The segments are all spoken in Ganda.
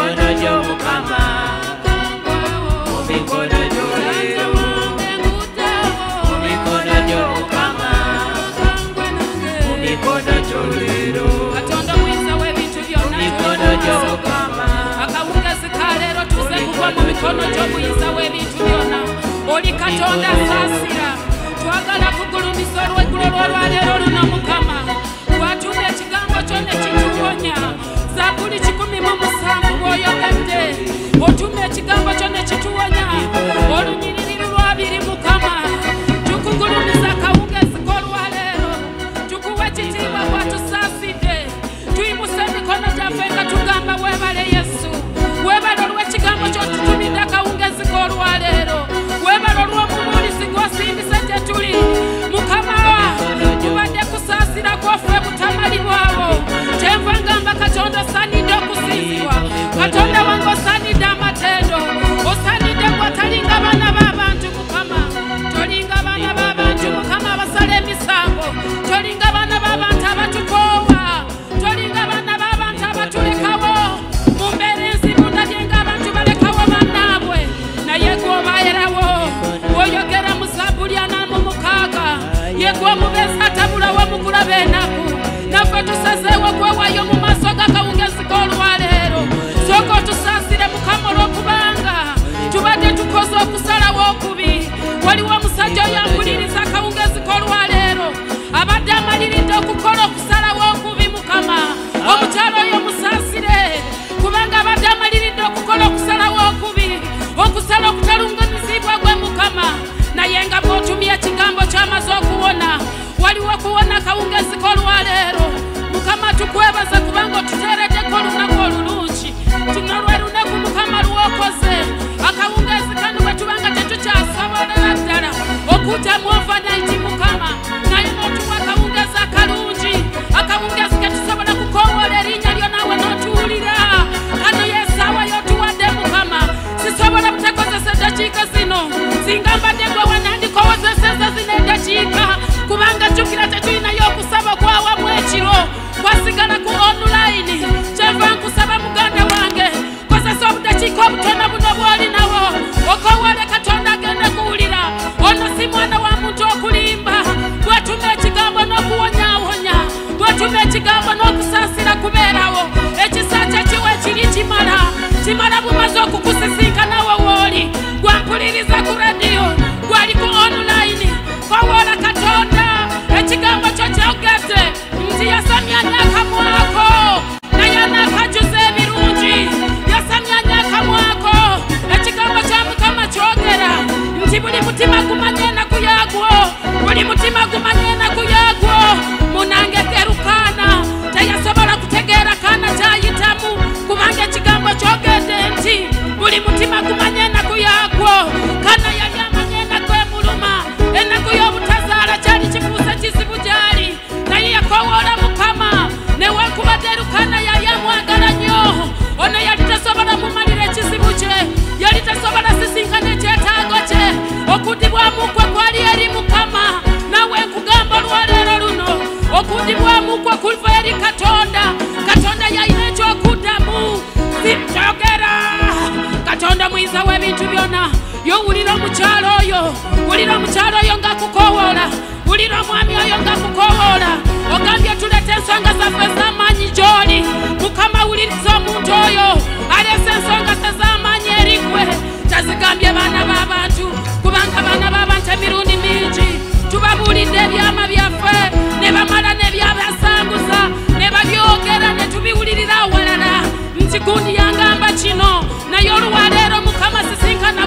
Oli Katonda sasira twagala kugulumisa olweggulo lwalwaleero luno Mukama watuma ekigambo kyonna kituwonya Zabuli 17 bw'oyogedde otuma ekigambo kyonna kituwonya olunyiriri lwabiri Mukama tukugulumiza akawungezi k'olwaleero tukuwa ekitiibwa bw'atusaasidde tuyimuse emikono gyaffe nga tugamba weebale Yesu weebale olw'ekigambo ky'otutumidde akawungezi k'olwaleero webalo lw'omubuulizi gw'osindise gye tuli Mukama tubadde kusaasira kwaffe butamalibwawo kyenva ngamba Katonda osaanidde okusinzibwa Katonda wange osaanidde amatendo osaanidde gw'otalinga baana b'abantu Mukama tolinga baana b'abantu Mukama abasala emisango tolinga baana b'abantu abatukoowa tolinga baana b'abantu abatulekawo mu mbeera enzibu ndabye ng'abantu balekawo bannaabwe naye gw'obaayerawo oyogera mu Zabuli 46 yegwa mubeza atabulawo mukulaba enaku naffe tusazeewo gwewaayo mu maaso g'akawungezi k'olwaleero sooka otusaasire Mukama olw'okubanga tubadde tukoze okusalawo okubi waliwo omusajja oyo ampuliriza akawungezi k'olwaleero abadde amaliridde okukola okusalawo okubi Mukama omukyalo oyo musaasire kubanga abadde amaliridde okukola okusalawo okubi okusala okutalungamizibwa gwe Mukama naye nga bw'otumye ekigambo ky'amaze okuwona waliwo okuwona akawungezi k'olwaleero Mukama tukwebaza kubanga otuteereddeko olunaku olulungi kino lwe lunaku Mukama lw'okoze akawungezi kano bwe tubanga tetukyasobolera ddala okuddamu overnight Mukama naye n'otuwa akawungezi akalungi akawungezi ke tusobola kukoowoola erinnya lyo naawe n'otuwulira kano yeesaawa y'otuwadde Mukama sisobola butekozesa eddakiika zino singa mbadde gwe wanandikowozeseza zino eddakiika kubanga jjukira tetulinayo okusaba okwawamu ekiro kwasigala ku online kyenva nkusaba muganda wange kozesa obudakiika obutono buno bw'olinawo okoowole Katonda agende kuwulira ono si mwana wa muntu okulimba bwetuma ekigambo n'okuwonyaawonya bwetuma ekigambo n'okusaasira kubeerawo ekisa kye kiwe kiri kimala bumaze okukusisinkanawo wooli gwampuliriza ku radiyo gwali ku online kowoola Katonda ekigambo kyo kyogedde nti yasamyanya akamwako naye anaakajuza ebirungi yasamyanya akamwako ekigambo kya Mukama kyogera nti buli mutima gumanye enaku yaagwo buli mutima gumanye enaku yaagwo munange Erukaana teyasobola kutegeera kaana kyayitamu kubanga ekigambo kyogedde nti buli mutima gumanye enaku yaagwo kaana yali amanye enaku emuluma enaku y'obutazaala kyali kifuuse kizibu gyali naye yakowoola Mukama newankubadde Erukaana yali amwagala nnyo ono yali tasobola mumalira ekizibu kye yali tasobola sisinkana ekyetaago kye okuddibwamu kwe kwali eri Mukama nawe nkugamba olwaleero luno okuddibwamu kwe kuva eri Katonda Katonda yalina ekyokuddamu sikyogera Katonda muyinza w'ebintu byonna yowulira omukyalo oyo ng'akukoowoola wulira omwami oyo ng'akukoowoola ogambye tuleete ensonga zaffe ez'amaanyi gy'oli Mukama wuliriza omuntu oyo aleese ensonga ze z'amaanyi eri ggwe tazigambye baana b'abantu kubanga baana b'abantu emirundi mingi tubabuulidde ebyama byaffe ne bamala ne byabasanguza ne babyogera ne tubiwulirira awalala nti gundi yangamba kino naye olwaleero Mukama sisinkana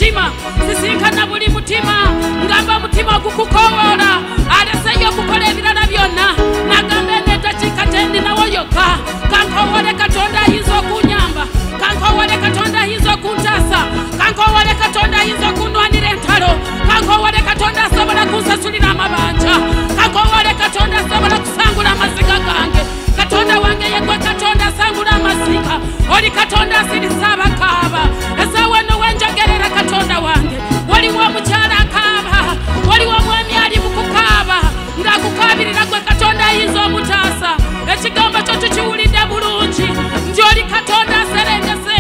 buli mutima ngamba omutima ogukukoowoola aleseyo okukola ebirala byonna nagamba eneddakiika tendinawo yokka kankoowole Katonda ayinza okunyamba kankoowole Katonda ayinza okuntaasa kankoowole Katonda ayinza okundwanira entalo kankoowole Katonda asobola kunsasulira amabanja kankoowole Katonda asobola kusangula amaziga gange Katonda wange yegwe Katonda asangula amaziga oli Katonda asirisa abakaaba esaawa eno wenjogerera Katonda wange waliwo omukyala akaaba waliwo omwami ali mu kukaaba ng'akukaabirira gwe Katonda ayinza omutaasa ekigambo kyo tukiwulidde bulungi nti oli Katonda aserengese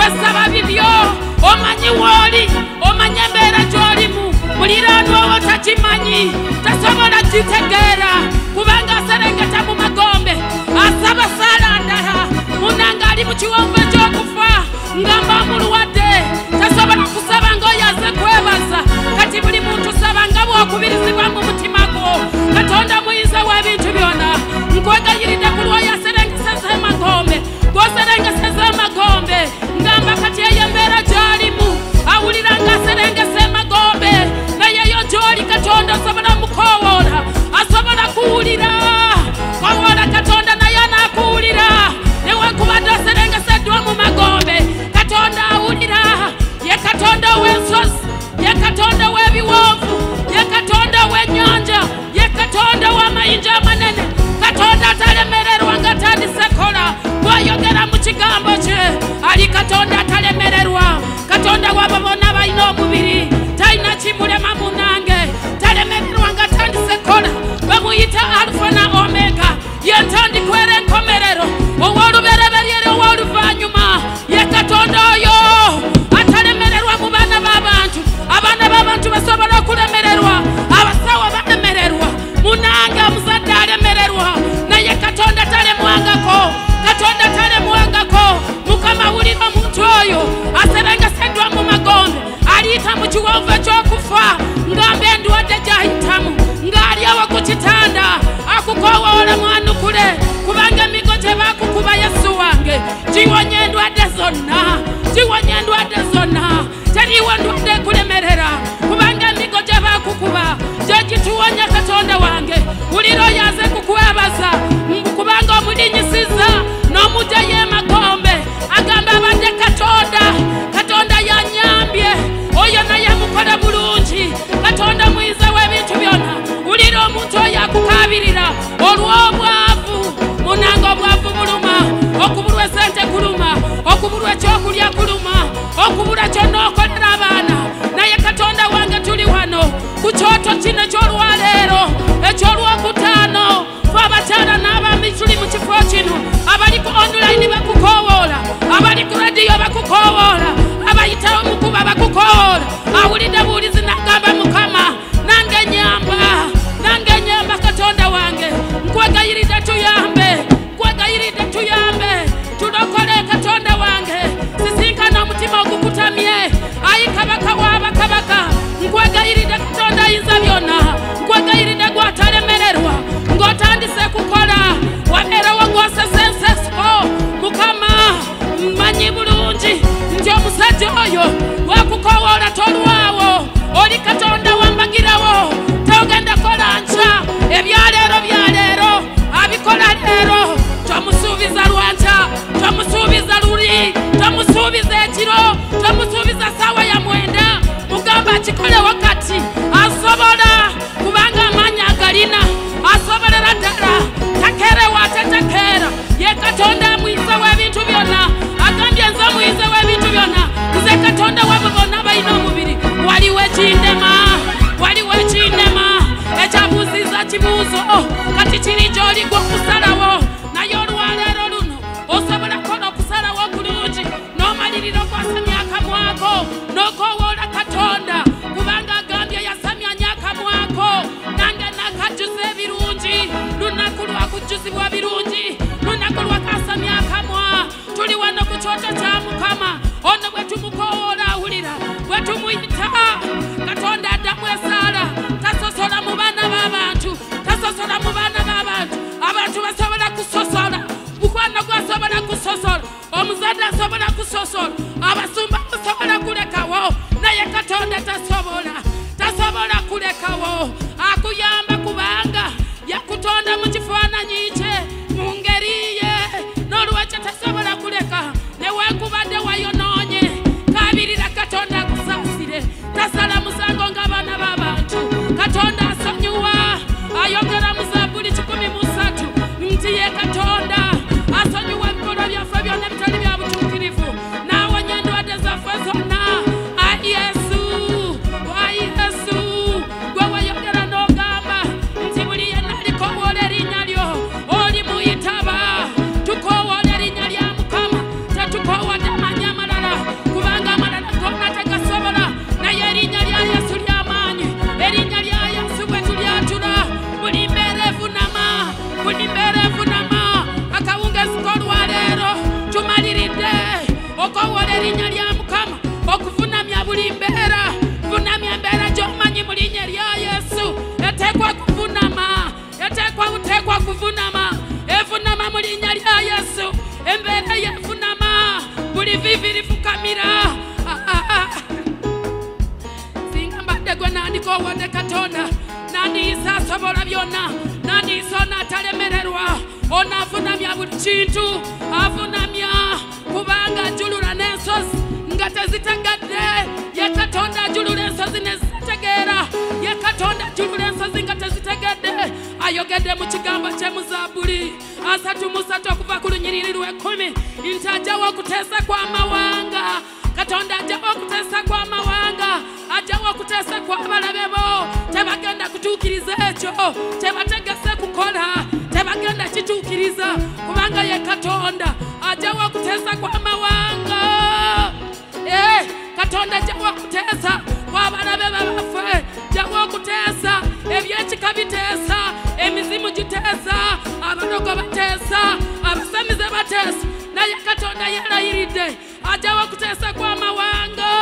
gwesaba bibyo omanyi woli omanyi embeera gy'olimu muliraanwa wo takimanyi tasobola kitegeera kubanga aserengeta mu magombe asaba saala ndala munanga ali mu kiwonvu ekyokufa ngamba mulwadde tasobola kusaba ng'oyo aze kwebaza kati buli muntu saba nga bw'okubirizibwa mu mutima gwo katonda muyinza w'ebintu byonna nkwegayiridde ku lwoyo aserengeseza emagombe gw'oserengeseza emagombe ngamba kati eyo embeera gy'alimu awulira ng'aserengesa emagombe naye yo gy'oli katonda asobola mukowoola asobola kuwulira kowoola katonda naye anaakuwulira newankubadde oserengeseddwa mu magombe katonda awulira ye katonda w'ensozi ye katonda w'ebiwonvu ye katonda w'ennyanja ye katonda w'amayinja amanene katonda atalemererwa nga atandise kola bw'ayogera mu kigambo kye ali katonda atalemererwa katonda w'abo bonna balina omubiri talina kimulema munange talemererwa nga atandise kola bamuyita alufa na omega ye ntandikwera enkomerero ow'olubereberye ow'oluvannyuma ye katonda oyo atalemererwa mu baana b'abantu abaana b'abantu basobola okulemererwa abasawo balemererwa munange omuzadde alemererwa naye katonda talemwangako katonda talemwangako mukama wulira omuntu oyo aserengeseddwa mu magombe aliyita mu kiwonvu ekyokufa ngamba endwadde gy'ayitamu ng'ali awo ku kitanda akukowoola mwanukule kubanga emigo gye baakukuba yesu wange giwonya endwadde zonna giwonya endwadde zonna teriiwo ndwadde ekulemerera kubanga emigo gye baakukuba gye gituwonya katonda wange wulira oyo aze kukwebaza kubanga omulinyisiza n'omugyayo emagombe agamba abadde katonda yanyambye oyo naye mukola bulungi katonda muyinza w'ebintu byonna wulira omuntu oyo akukabirira olw'obwavu munanga obwavu buluma okubulwa esente kuluma okubulwa ekyokulya kuluma okubula kyonna okolera abaana naye katonda wange tuli wano ku kyoto kino eky'olwaleero eky'olwokutaano fe abakyala n'abami tuli mu kifo kino abali ku online bakukowoola abali ku radiyo bakukowoola abayitawo mukuba bakukowoola awulidde buulizi nagamba mukama nange nyamba katonda wange nkwegayiridde tuyambe tulokole katonda wange sisinkana omutima ogukutamye ayi kabaka w'abakabaka nkwegayiridde katonda ayinza byonna nkwegayiridde gw'atalemererwa ng'otandise kukola wabeerawo ng'osesensesko mukama mmanyi bulungi nti omusajja oyo wakukowoola tolwawo oli katonda wambagirawo togenda kola nca ebyaleero abikola leero tomusuubiza lwanca tomusuubiza luli tomusuubiza ekiro tomusuubiza saawa ya 9 mugamba akikole wakati asobola kubanga amaanyi agalina asobolera ddala takeerewa tetekeera ye katonda amuyinza w'ebintu byonna agambye nze amuyinza w'ebintu byonna nze katonda wabo bonna balina omubiri waliwo ekindema ekyabuuziza kibuuzo kati kiri gy'oli gw'okusalawo naye olwaleero luno osobola kola okusalawo bulungi n'omalirira okwasamya akamwako n'okowoola katonda kubanga agambye yasamyanya akamwako nange nakajjuza ebirungi lunaku lwakujjuzibwa birungi lunaku lwakasamya akamwa tuli wano ku kyoto kya mukama ono bwe tumukowoola awulira bwe tumuyita katonda addamu esaala tasosola mu baana b'abantu abantu basobola kusosola mukwano gwasobola kusosola omuzadde asobola kusosola abasumba basobola kulekawo naye katonda tasobola kulekawo akuyamba kubanga yakutonda mu kifaananyi kye mu ngeri ye n'olwekyo tasobola kuleka newankubadde wayonoonye kabirira katonda akusaasire tasala musango ng'abaana b'abantu katonda asonyiwa ayogera mu Zabbuli 13 nti ye katonda asonyiwa ebikolwa byaffe byonna ebitali bya butuukirivu n'awonya endwadde zaffe zonna yesu gwe wayogera n'ogamba nti buli yenna alikowoola erinnya lyo okowole erinnya lya Mukama okuvunamya buli mbeera. Vunamya embeera gy'omanyi mu linnya lya Yesu. Eteekwa kuvunama, eteekwa kuvunama, evunama mu linnya lya Yesu. Embeera yevunama, buli vivi lifukamira. Singa mbadde gwe nandikoowodde Katonda, nandiyisa asobola byonna, nandiyisa onaatalemererwa, onaavunamya buli kintu, avunamya kubanga ajulula n'ensozi nga tezitegadde. Ye Katonda ajulula ensozi ne zitegeera, ye Katonda ajulula ensozi nga tezitegedde. Ayogedde mu kigambo kye mu Zabbuli 33 okuva ku lunyiriri lw'ekumi nti ajjawo okuteesa kw'amawanga. Katonda ajjawo okuteesa kw'amawanga, ajjawo okuteesa kw'abalabe bo. Tebagenda kutuukiriza ekyo kyebategese kukola, tebagenda kituukiriza kubanga ye Katonda ajjawo okuteesa kw'amawanga. Katonda ajjawo okuteesa kw'abalabe baffe, ajjawo okuteesa ebyekika biteesa, emizimu giteesa, abadogo bateesa, abasamize bateesa. Naye Katonda yalayiridde ajjawo okuteesa kw'amawanga.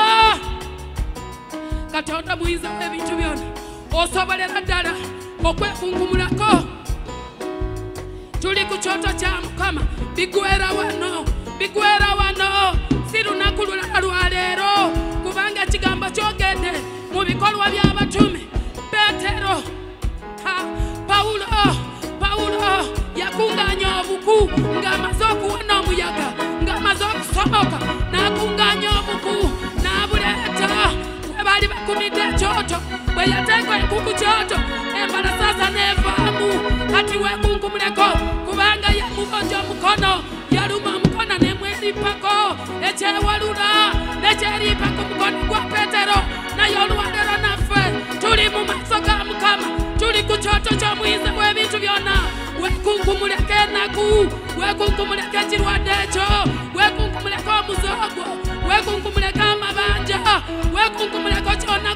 Katonda muyinza w'ebintu byonna, osobolera ddala okwekunkumulako. Tuli ku kyoto kya Mukama, bigwera wano, bigwera wano. Si lunaku lulala lwa leero kubanga ekigambo kyogedde mu bikolwa by'abatume. Petero, Pawulo yakungaanya obuku ng'amaze okuwona omuyaga, ng'amaze okusomoka n'akungaanya obuku n'abuleeta. Bwe baali bakumidde ekyoto, bwe yateeka enku kyoto, embalasaasa n'evaamu. Kati weekunkumuleko kubanga yamubojja omukono, yaluma omukono nemweripako ekyewalula nekyeripa ku mukono gwa Petero. Naye olwaleero naffe tuli mu maaso ga Mukama, tuli ku kyoto ky'omuyinza w'ebintu byonna. Weekunkumuleko ennaku, weekunkumuleko ekirwadde ekyo, weekunkumuleko omuzogo, weekunkumuleko amabanja, weekunkumuleko kyonna